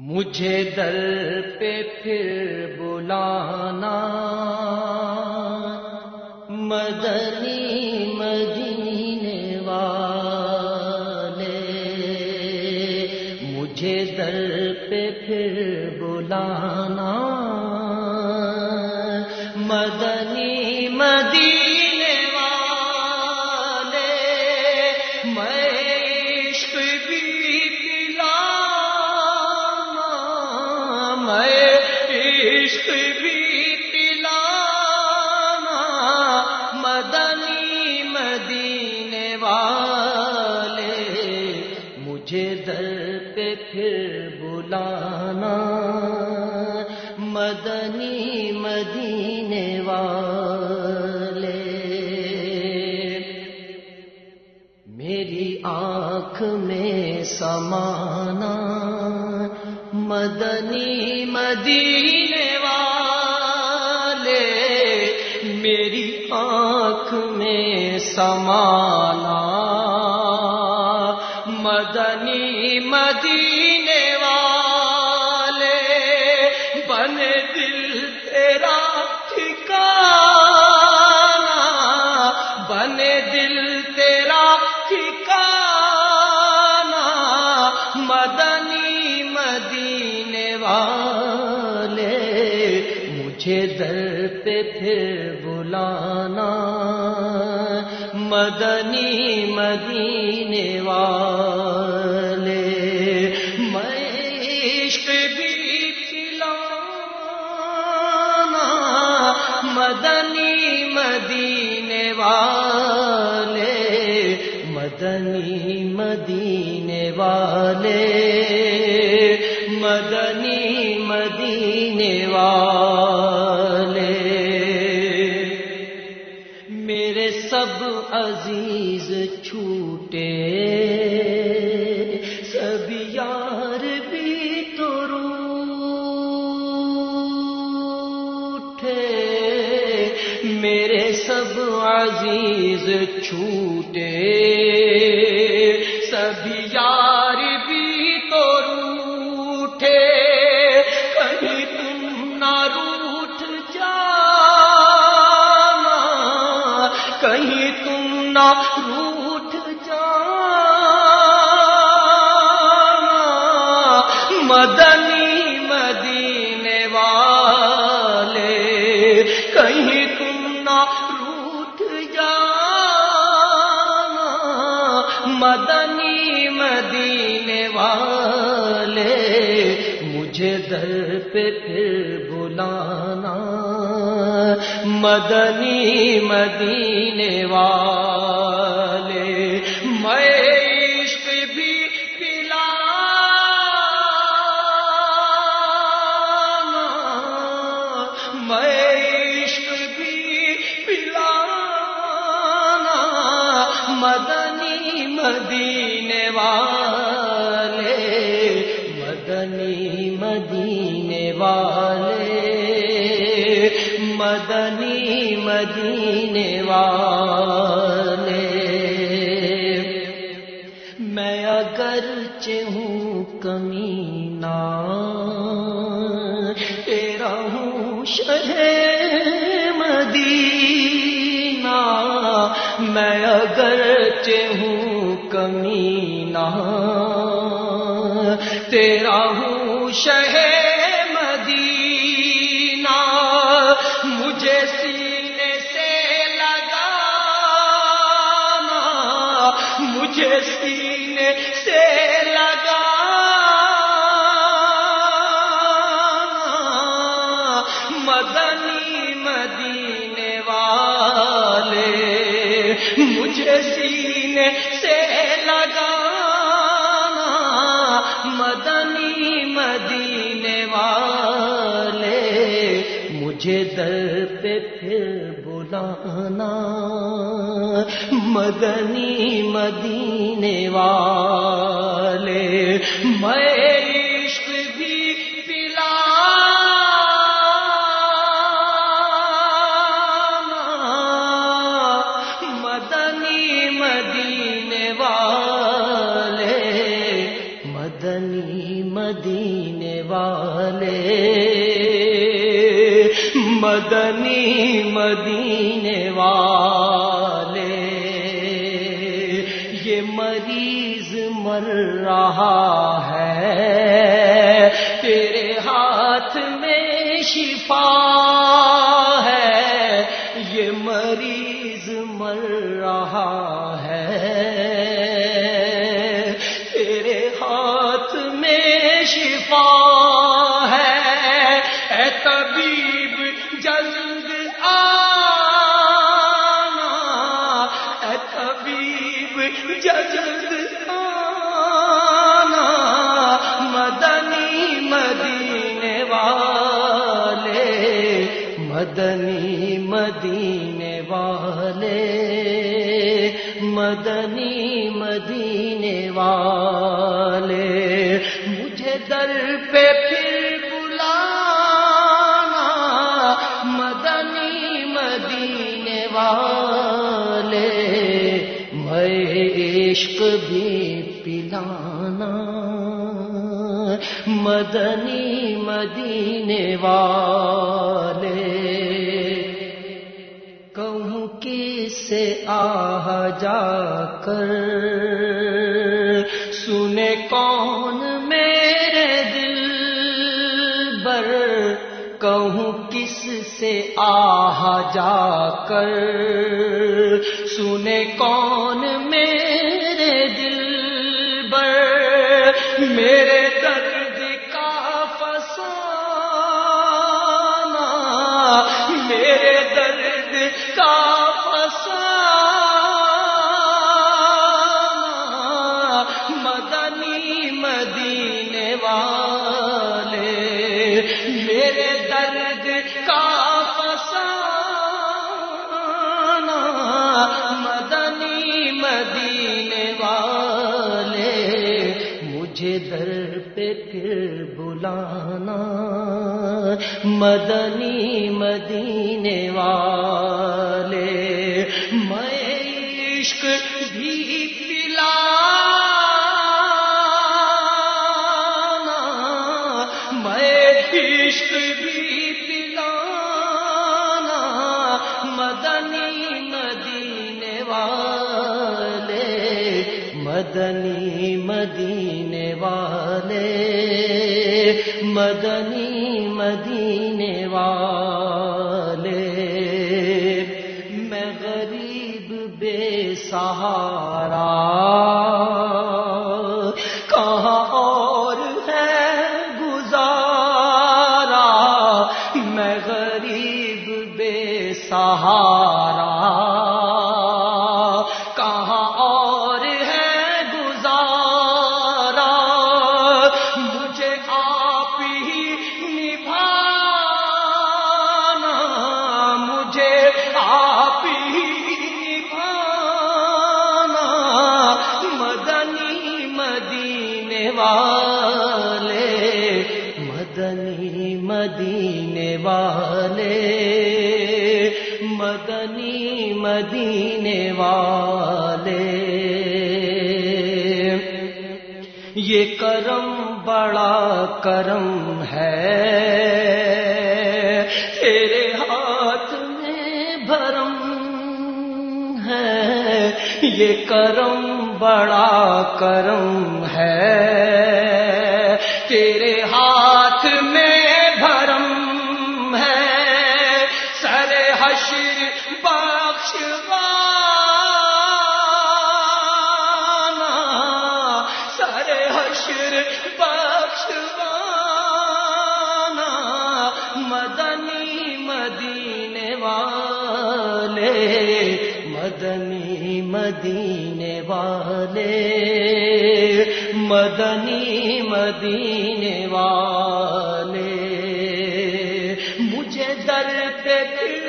مجھے در پہ پھر بلانا مدنی مدینے والے، مجھے در پہ پھر بلانا مدنی مدینے والے، میں عشق بھی پلانا، میں عشق بھی پلانا مدنی مدینے والے، مجھے در پہ پھر بلانا مدنی مدینے والے، میری آنکھ میں سمانا مدنی مدینے والے، میری آنکھ میں سمانا مدنی مدینے والے، بنے دل تیرا ٹھکانا، بنے دل تیرا ٹھکانا مدنی مدینے والے، مجھے در پہ پھر بلانا مدنی مدینے والے، میں عشق بھی پلانا مدنی مدینے والے، مدنی مدینے والے، مدنی مدینے والے، میرے سب عزیز چھوٹے سب یار بھی تو روٹھے، میرے سب عزیز چھوٹے سب یار بھی تو روٹھے، کہیں تم نہ روٹھ جانا، کہیں تم نہ روٹھ جانا مدنی مدینے والے، کہیں تم نہ روٹھ جانا مدنی مدینے والے، مجھے در پہ پھر بلانا مدنی مدینے والے، میں عشق بھی پلانا، میں عشق بھی پلانا مدنی مدینے والے، مدنی مدینے والے، مدنی مدینے والے، میں اگرچہ ہوں کمینہ تیرا ہوں شہ مدینہ، میں اگرچہ ہوں کمینہ تیرا ہوں شہ مدینہ، مجھے سینے سے لگانا، مجھے سینے سے لگانا مدنی مدینے والے، مجھے سینے سے لگانا مدنی مدینے والے، مجھے در پہ پھر بلانا مدنی مدینے والے، میں عشق بھی پلانا مدنی مدینے والے، مدنی مدینے والے، مدنی مدینے والے، یہ مریض مر رہا ہے، تیرے ہاتھ میں شفا ہے، یہ مریض مر رہا ہے، تیرے ہاتھ میں شفا ہے، اے طبیب جلد آنا، اے طبیب جلد آنا، مدنی مدینے والے، مدنی مدینے والے، مدنی مدینے والے، مجھے در پہ پھر بلانا، مدنی مدینے والے، میں عشق بھی پلانا، مدنی مدینے والے، کہوں کس سے آہ جا کر، سنے کون میرے دل بر، کہوں کس سے آہ جا کر، سنے کون میرے دل بر، میرے درد کا فسانہ، میرے درد کا فسانہ، مدنی مدینے والے، میرے درد کا فسانہ، مدنی مدینے والے، مجھے در پہ پھر بلانا، مدنی مدینے والے، میں عشق بھی پلانا، میں عشق بھی پلانا، مدنی مدینے والے، مدنی مدینے والے، مدنی مدینے والے، میں غریب بے سہارا، کہاں اور ہے گزارا، میں غریب بے سہارا، کہاں اور ہے گزارا، مجھے آپ ہی نبھانا، مجھے آپ ہی نبھانا، مدنی مدینے والے، مدنی مدینے والے، مدنی مدینے والے، یہ کرم بڑا کرم ہے، تیرے ہاتھ میں بھرم ہے، یہ کرم بڑا کرم ہے، تیرے ہاتھ میں بھرم ہے، سر حشر بخشوانا، سر حشر بخشوانا، مدنی مدینے والے، مدنی مدینے والے، مدنی مدینے والے، مجھے در پہ پھر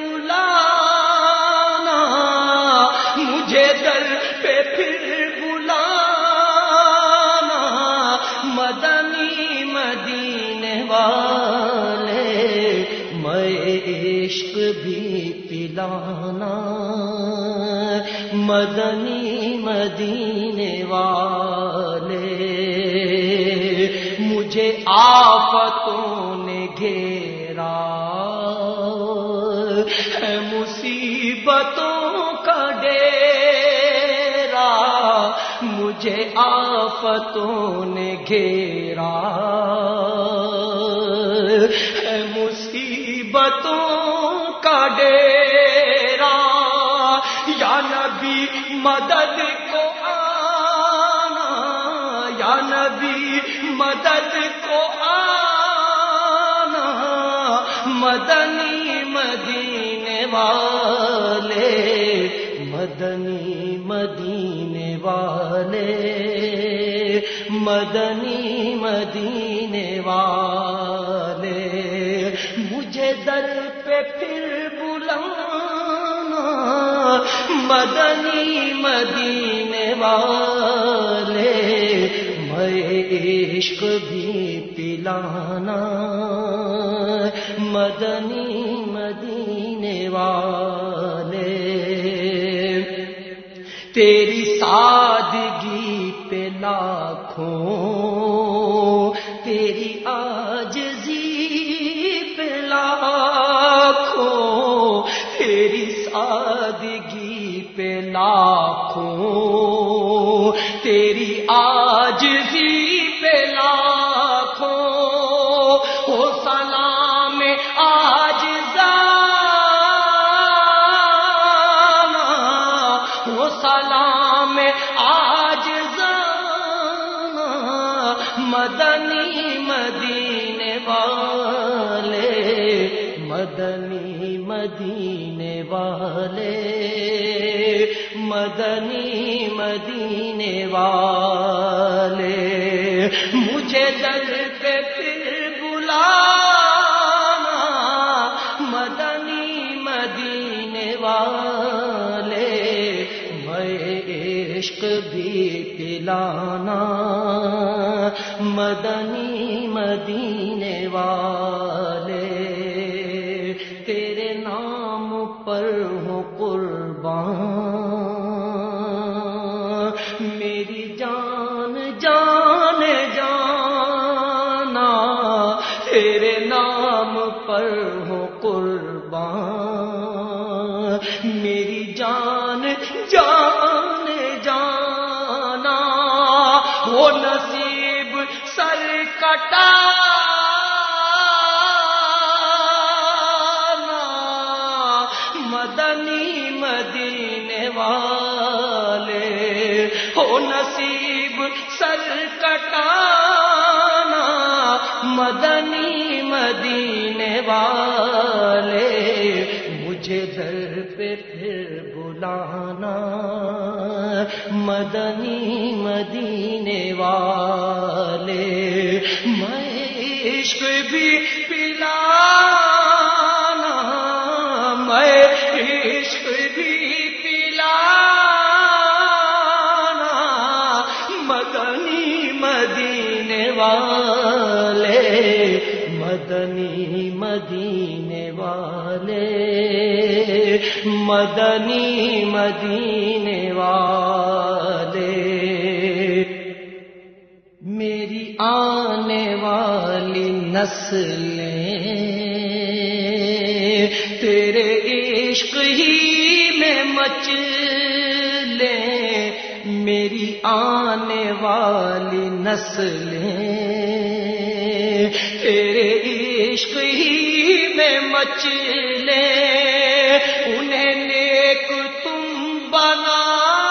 بلانا، مجھے در پہ پھر بلانا، مدنی مدینے والے، میں عشق بھی پلانا، مدنی مدینے والے، مجھے آفتوں نے گھیرا ہے مصیبتوں کا ڈیرا، مجھے آفتوں نے گھیرا ہے مصیبتوں کا ڈیرا، یا نبی مدد کو آنا، یا نبی مدد کو آنا، مدنی مدینے والے، مدنی مدینے والے، مدنی مدینے والے، مجھے در پہ پھر بلانا، مدنی مدینے والے، میں عشق بھی پلانا، مدنی مدینے والے، تیری سادگی پہ لاکھوں، تیری عاجزی پہ لاکھوں، تیری سادگی پہ لاکھوں، تیری عاجزی پہ لاکھوں، ہو سلام عاجزانہ، ہو سلام عاجزانہ، مدنی مدینے والے، مدنی مدینے والے، مدنی مدینے والے، مجھے در پہ پھر بلانا، مدنی مدینے والے، میں عشق بھی پلانا، مدنی مدینے والے، تیرے نام پر ہوں قربان، میری جان جان جانا، تیرے نام پر ہوں قربان، میری جان جان جانا، وہ نصیب سر کٹانا، مدنی مدینے والے، ہو نصیب سر کٹانا، مدنی مدینے والے، مجھے در پہ پھر بلانا، مدنی مدینے والے، میں عشق بھی پلانا، میں عشق بھی پلانا، مدنی مدینے والے، مدنی مدینے والے، مدنی مدینے والے، میری آنے والی نسلیں تیرے عشق ہی میں مچلے، میری آنے والی نسلیں تیرے عشق ہی میں مچلے، انہیں نیک تم بنانا،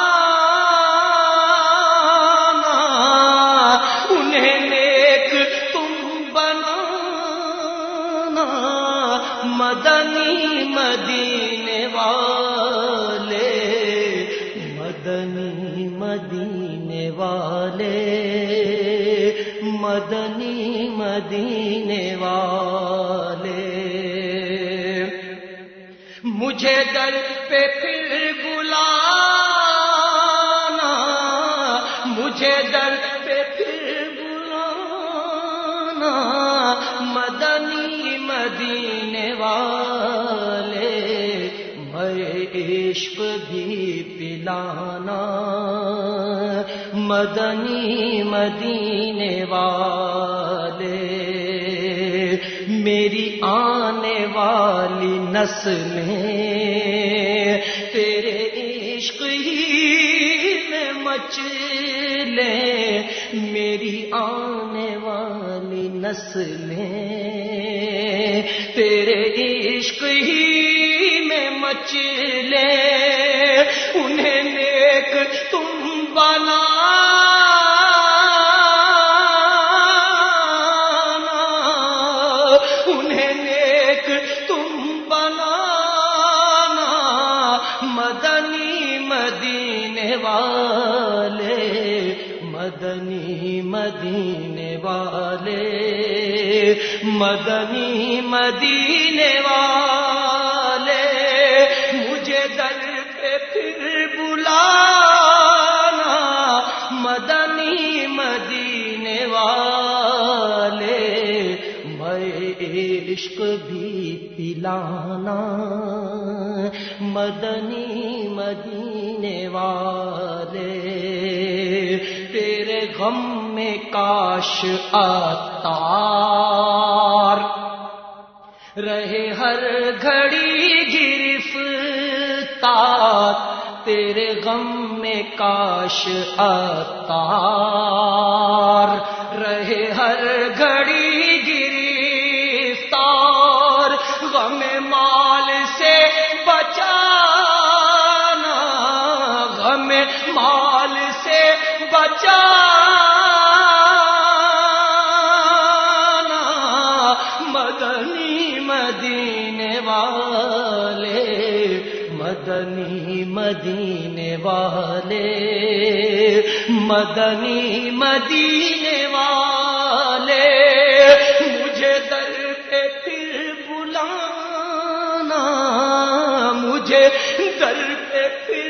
انہیں نیک تم بنانا، مدنی مدینے والے، مدنی مدینے والے، مدنی مدینے والے، مجھے در پہ پھر بلانا، مجھے در پہ پھر بلانا، مدنی مدینے والے، میں عشق بھی پلانا، مدنی مدینے والے، میری آنے والی نسلیں تیرے عشق ہی میں مچلیں، میری آنے والی نسلیں تیرے عشق ہی میں مچلیں، انہیں نیک تم بنانا، انہیں نیک تم بنانا، مدنی مدینے والے، مدنی مدینے والے، مدنی مدینے والے، مجھے در پہ پھر بلانا، مدنی مدینے والے، میں عشق بھی پلانا، مدنی مدینے والے، تیرے غم میں کاش عطار رہے ہر گھڑی گرفتار، تیرے غم میں کاش عطار رہے ہر گھڑی گرفتار، غم مال سے بچانا، غم مال سے بچانا، مدنی مدینے والے، مدنی مدینے والے، مدنی مدینے والے، مجھے در پہ پھر بلانا، مجھے در پہ پھر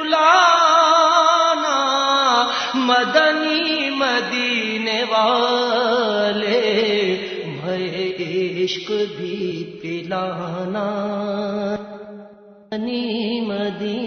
بلانا، مدنی مدینے والے، میں عشق بھی پلانا، مدنی مدینے